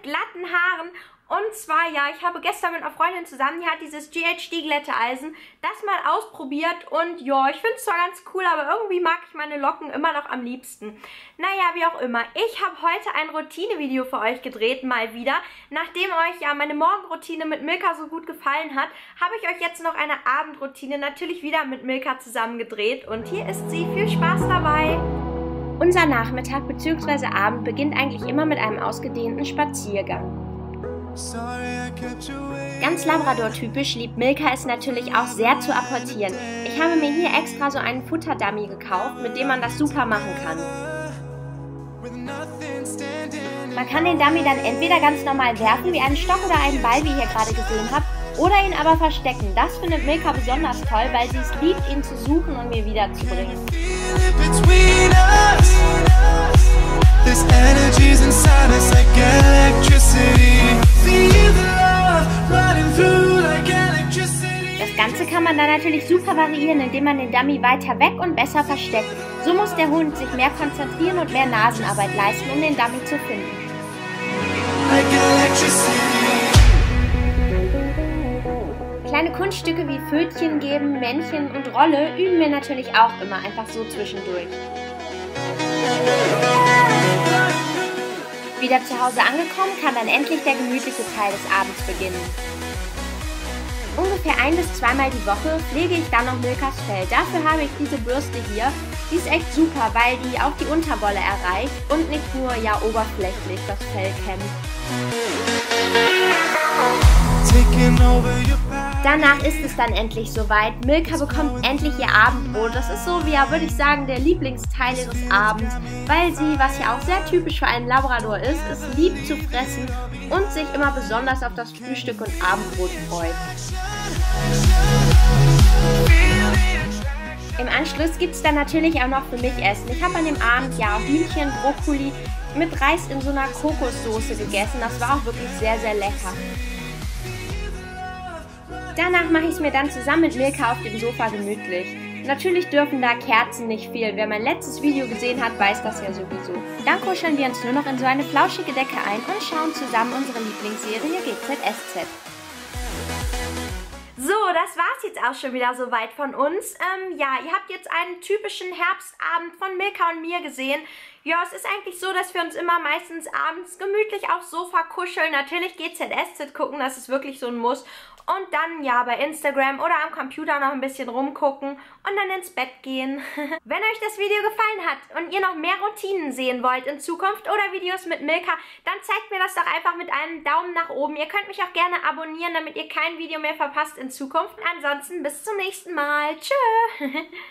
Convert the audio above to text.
glatten Haaren. Und zwar, ja, ich habe gestern mit einer Freundin zusammen, die hat dieses GHD Glätteeisen, das mal ausprobiert und ja, ich finde es zwar ganz cool, aber irgendwie mag ich meine Locken immer noch am liebsten. Naja, wie auch immer, ich habe heute ein Routine-Video für euch gedreht, mal wieder. Nachdem euch ja meine Morgenroutine mit Milka so gut gefallen hat, habe ich euch jetzt noch eine Abendroutine natürlich wieder mit Milka zusammen gedreht und hier ist sie. Viel Spaß dabei! Unser Nachmittag bzw. Abend beginnt eigentlich immer mit einem ausgedehnten Spaziergang. Ganz Labrador-typisch liebt Milka es natürlich auch sehr zu apportieren. Ich habe mir hier extra so einen Futterdummy gekauft, mit dem man das super machen kann. Man kann den Dummy dann entweder ganz normal werfen, wie einen Stock oder einen Ball, wie ihr hier gerade gesehen habt, oder ihn aber verstecken. Das findet Milka besonders toll, weil sie es liebt, ihn zu suchen und mir wiederzubringen. This energy's inside us like electricity. Feel the love running through like electricity. Das Ganze kann man dann natürlich super variieren, indem man den Dummy weiter weg und besser versteckt. So muss der Hund sich mehr konzentrieren und mehr Nasenarbeit leisten, um den Dummy zu finden. Like electricity. Kleine Kunststücke wie Pfötchen geben, Männchen und Rolle üben wir natürlich auch immer einfach so zwischendurch. Wieder zu Hause angekommen, kann dann endlich der gemütliche Teil des Abends beginnen. Ungefähr 1- bis 2-mal die Woche pflege ich dann noch Milkas Fell. Dafür habe ich diese Bürste hier. Die ist echt super, weil die auch die Unterwolle erreicht und nicht nur ja oberflächlich das Fell kämmt. Danach ist es dann endlich soweit. Milka bekommt endlich ihr Abendbrot. Das ist so, wie ja, würde ich sagen, der Lieblingsteil ihres Abends, weil sie, was ja auch sehr typisch für einen Labrador ist, es liebt zu fressen und sich immer besonders auf das Frühstück und Abendbrot freut. Im Anschluss gibt es dann natürlich auch noch für mich Essen. Ich habe an dem Abend ja Hühnchen, Brokkoli mit Reis in so einer Kokossoße gegessen. Das war auch wirklich sehr, sehr lecker. Danach mache ich es mir dann zusammen mit Milka auf dem Sofa gemütlich. Natürlich dürfen da Kerzen nicht fehlen. Wer mein letztes Video gesehen hat, weiß das ja sowieso. Dann kuscheln wir uns nur noch in so eine flauschige Decke ein und schauen zusammen unsere Lieblingsserie GZSZ. So, das war's jetzt auch schon wieder soweit von uns. Ja, ihr habt jetzt einen typischen Herbstabend von Milka und mir gesehen. Ja, es ist eigentlich so, dass wir uns immer meistens abends gemütlich aufs Sofa kuscheln. Natürlich GZSZ gucken, das ist wirklich so ein Muss. Und dann ja bei Instagram oder am Computer noch ein bisschen rumgucken und dann ins Bett gehen. Wenn euch das Video gefallen hat und ihr noch mehr Routinen sehen wollt in Zukunft oder Videos mit Milka, dann zeigt mir das doch einfach mit einem Daumen nach oben. Ihr könnt mich auch gerne abonnieren, damit ihr kein Video mehr verpasst in Zukunft. Ansonsten bis zum nächsten Mal. Tschö!